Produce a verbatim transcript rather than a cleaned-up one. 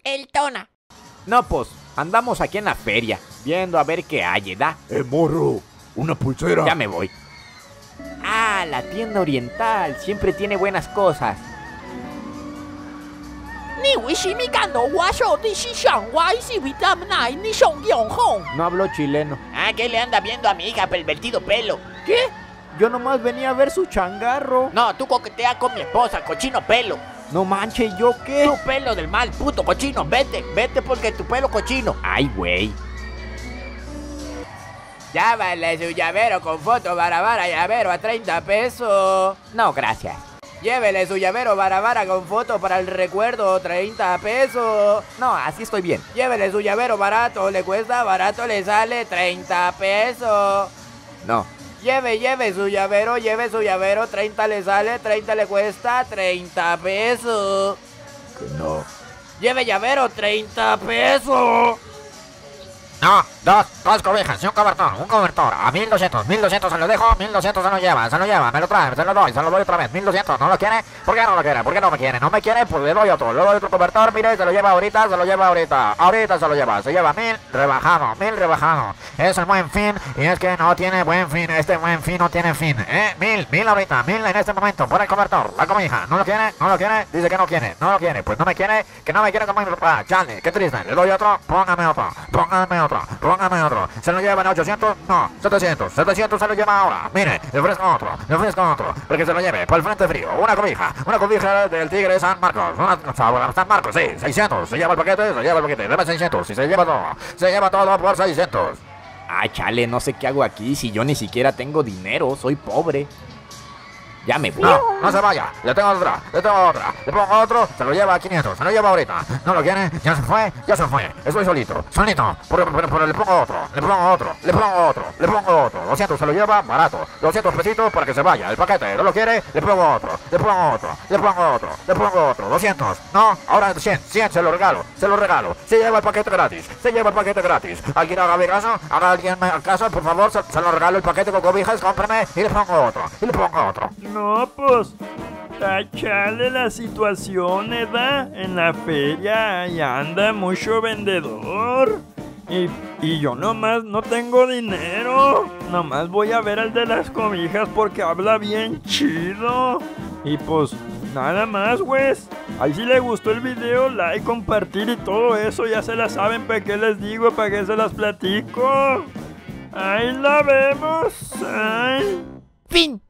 El Tona. No, pues, andamos aquí en la feria, viendo a ver qué hay, ¿da? Eh, morro, una pulsera. Ya me voy. Ah, la tienda oriental, siempre tiene buenas cosas. No hablo chileno. Ah, ¿qué le anda viendo a mi hija pervertido pelo? ¿Qué? Yo nomás venía a ver su changarro. No, tú coqueteas con mi esposa, cochino pelo. No manches, ¿yo qué? Tu pelo del mal, puto cochino, vete, vete porque tu pelo cochino. Ay, güey. Llévale su llavero con foto barabara llavero a treinta pesos. No, gracias. Llévele su llavero barabara con foto para el recuerdo, treinta pesos. No, así estoy bien. Llévele su llavero barato, le cuesta barato, le sale treinta pesos. No. Lleve, lleve su llavero, lleve su llavero, treinta le sale, treinta le cuesta, treinta pesos. Que no. Lleve llavero, treinta pesos. No, dos, dos cobijas y un cobertor, un cobertor, a mil doscientos, mil doscientos se lo dejo, mil doscientos se lo lleva, se lo lleva, me lo trae, se lo doy, se lo doy otra vez, mil doscientos, ¿no lo quiere? ¿Por qué no lo quiere? ¿Por qué no me quiere? ¿No me quiere? Pues le doy otro, le doy otro cobertor, mire, se lo lleva ahorita, se lo lleva ahorita, ahorita se lo lleva, se lleva mil, rebajado, mil rebajado, es el buen fin, y es que no tiene buen fin, este buen fin no tiene fin, eh, mil, mil ahorita, mil en este momento, por el cobertor, la cobija, ¿no lo quiere? ¿No lo quiere? Dice que no quiere, no lo quiere, pues no me quiere, que no me quiere como mi papá, chale, qué triste, le doy otro, póngame otro, póngame otro, póngame otro. ¿Se lo llevan a ochocientos? No, setecientos. setecientos se lo lleva ahora. Mire, le ofrezco otro, le ofrezco otro. Porque se lo lleve por el frente frío. Una cobija, una cobija del Tigre San Marcos. Una, San Marcos, sí, seiscientos. Se lleva el paquete, se lleva el paquete. Deme seiscientos. Si se lleva todo, se lleva todo por seiscientos. Ay, chale, no sé qué hago aquí si yo ni siquiera tengo dinero. Soy pobre. Ya me voy. No, no se vaya. Le tengo otra, le tengo otra. Le pongo otro, se lo lleva a quinientos. Se lo lleva ahorita. ¿No lo quiere? Ya se fue, ya se fue. Estoy solito, solito. Pero, pero, pero le pongo otro, le pongo otro, le pongo otro, le pongo otro. doscientos se lo lleva barato. doscientos pesitos para que se vaya. El paquete, ¿no lo quiere? Le pongo otro, le pongo otro, le pongo otro, le pongo otro. doscientos. No, ahora cien, cien se lo regalo, se lo regalo. Se lleva el paquete gratis, se lleva el paquete gratis. ¿Alguien haga mi caso? ¿Haga alguien me caso? Por favor, se, se lo regalo el paquete con cobijas, cómpreme y le pongo otro, y le pongo otro. No, pues, tachale la situación, ¿verdad? En la feria ahí anda mucho vendedor. Y, y yo nomás no tengo dinero. Nomás voy a ver al de las cobijas porque habla bien chido. Y pues, nada más, pues. Ahí si le gustó el video, like, compartir y todo eso. Ya se la saben, ¿para qué les digo? ¿Para qué se las platico? Ahí la vemos. Ay. Fin.